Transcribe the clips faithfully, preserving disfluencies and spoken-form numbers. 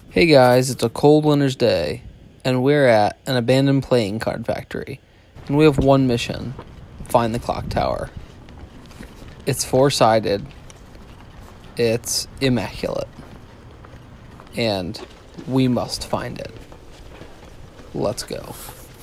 Hey guys, it's a cold winter's day, and we're at an abandoned playing card factory, and we have one mission: find the clock tower. It's four-sided, it's immaculate, and we must find it. Let's go.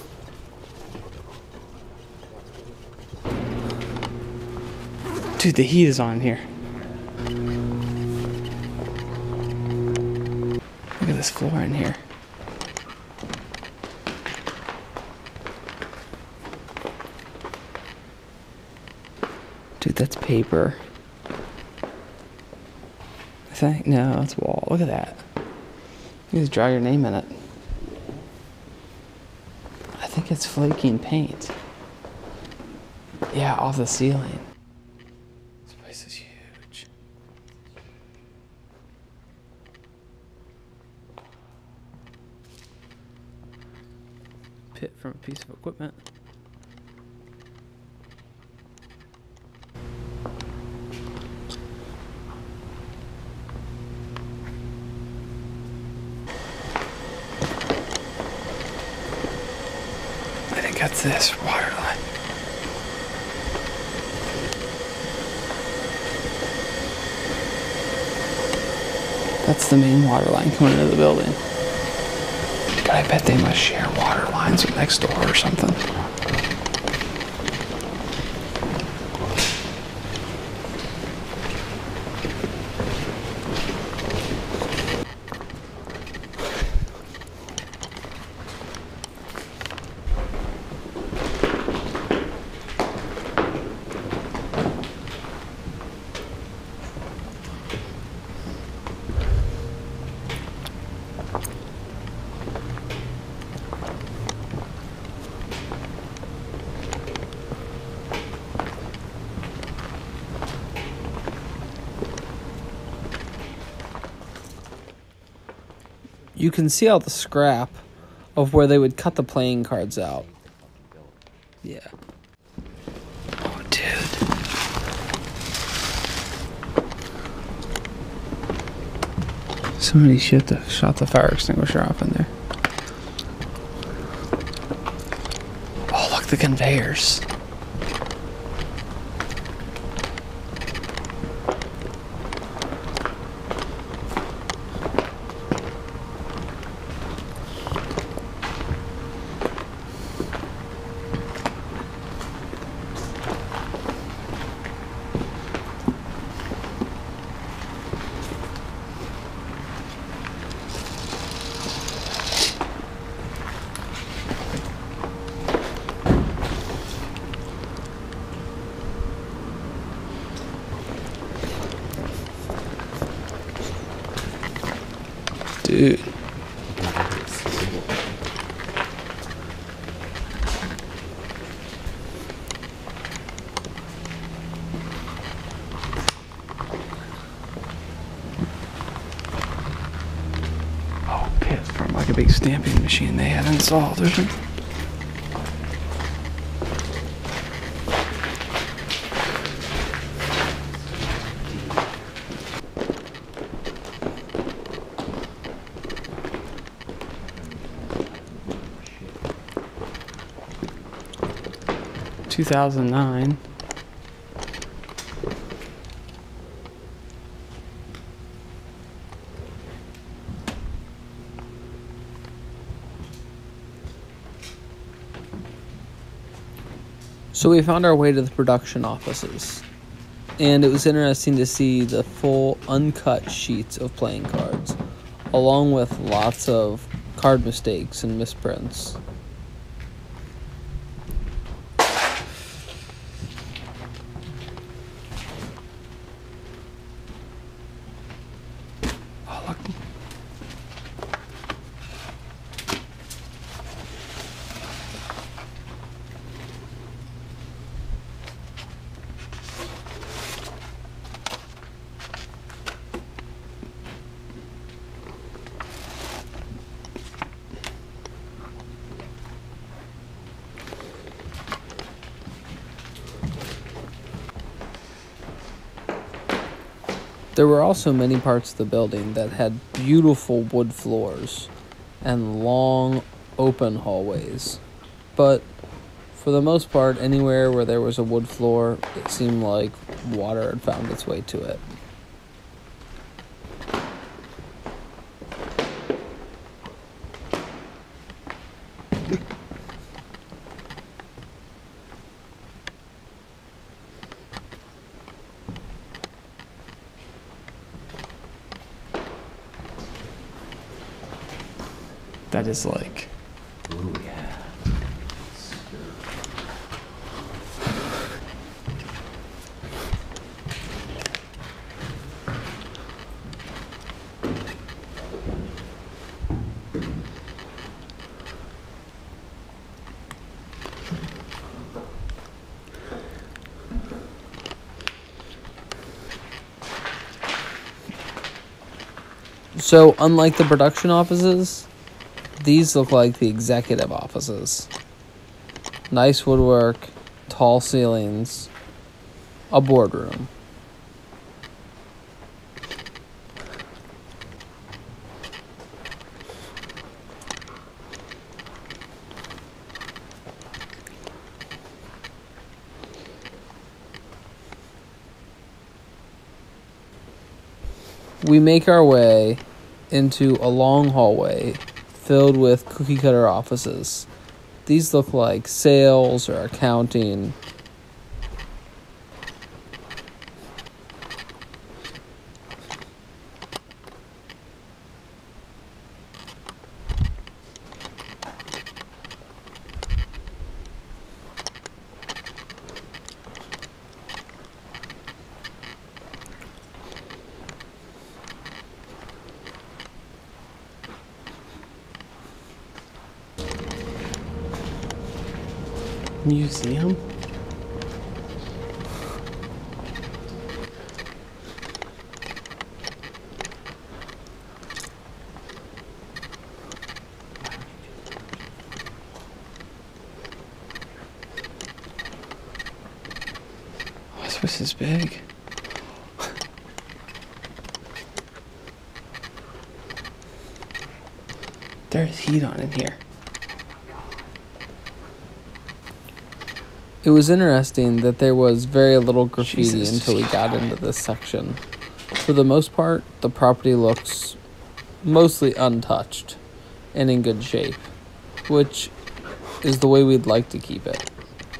Dude, the heat is on here. Look at this floor in here. Dude, that's paper. I think, no, that's wall. Look at that. You just draw your name in it. I think it's flaking paint. Yeah, off the ceiling. This place is huge. Pit from a piece of equipment. I think that's this water line. That's the main water line coming into the building. But I bet they must share water lines with next door or something. You can see all the scrap of where they would cut the playing cards out. Yeah. Oh, dude. Somebody shot the, shot the fire extinguisher off in there. Oh, look, the conveyors. Dude. Oh, pit from like a big stamping machine they had installed or something. two thousand nine. So we found our way to the production offices, and it was interesting to see the full uncut sheets of playing cards, along with lots of card mistakes and misprints. Oh, look. There were also many parts of the building that had beautiful wood floors and long, open hallways. But for the most part, anywhere where there was a wood floor, it seemed like water had found its way to it. That is like. Ooh, yeah. So, unlike the production offices, these look like the executive offices. Nice woodwork, tall ceilings, a boardroom. We make our way into a long hallway filled with cookie cutter offices. These look like sales or accounting. Museum? Oh, this place is big. There's heat on in here. It was interesting that there was very little graffiti Jesus. until we got into this section. For the most part, the property looks mostly untouched and in good shape, which is the way we'd like to keep it.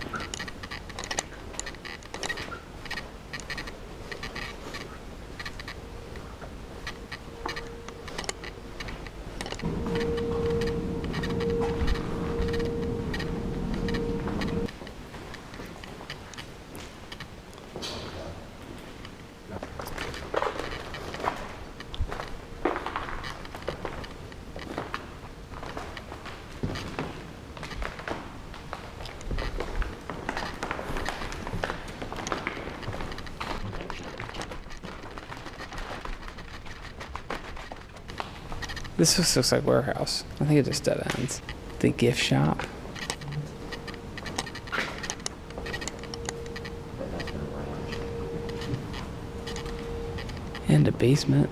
This just looks like warehouse. I think it just dead ends. The gift shop. And a basement.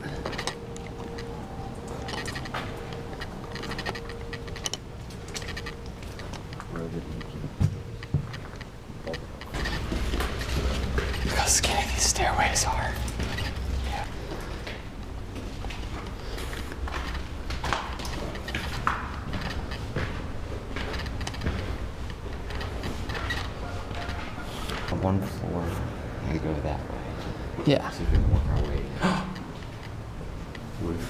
Look how skinny these stairways are. Yeah. One floor and go that way. Yeah. See if we can work our way. Roof.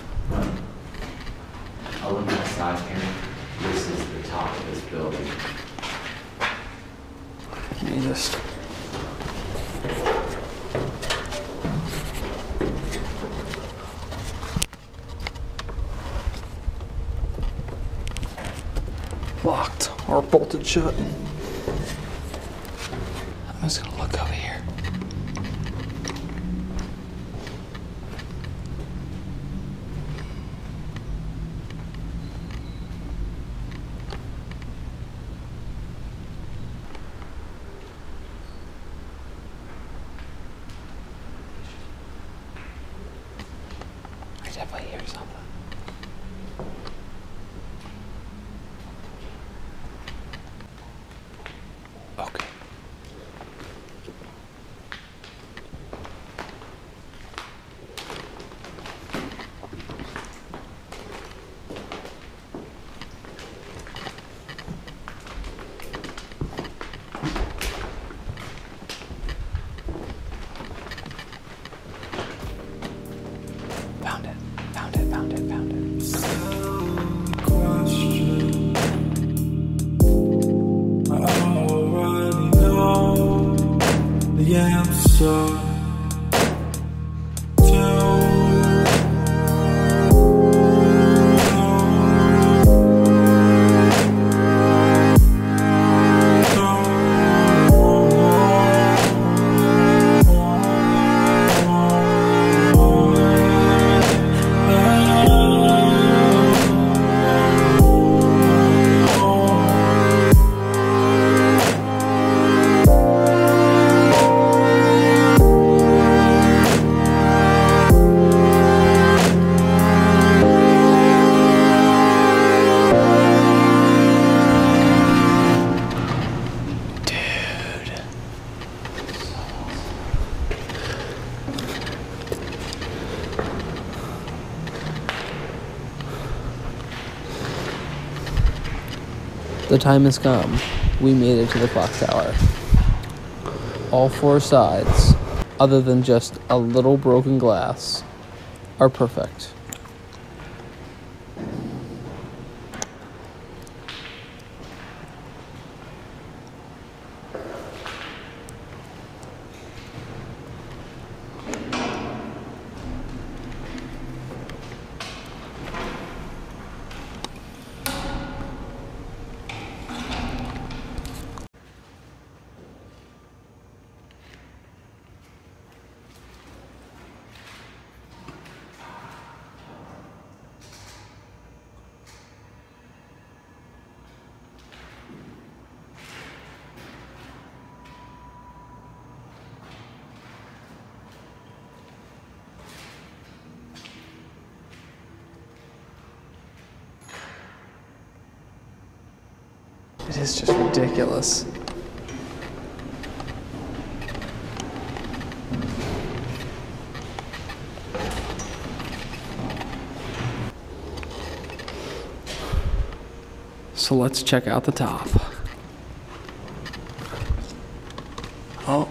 I'll look at the side here. This is the top of this building. Let me just. Locked or bolted shut. I'm just gonna look over here. definitely hear something. Okay. Found it. Found it. Found it. Found it. Already know the answer The time has come. We made it to the clock tower. All four sides, other than just a little broken glass, are perfect. It is just ridiculous. So let's check out the top. Oh.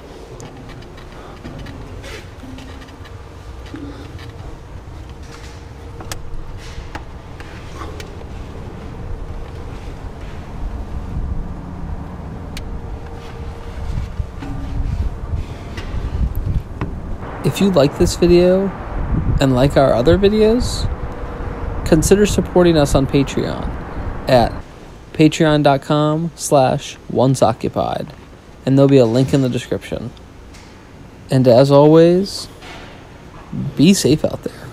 If you like this video and like our other videos, consider supporting us on Patreon at patreon.com slash onceoccupied, and there'll be a link in the description. And as always, be safe out there.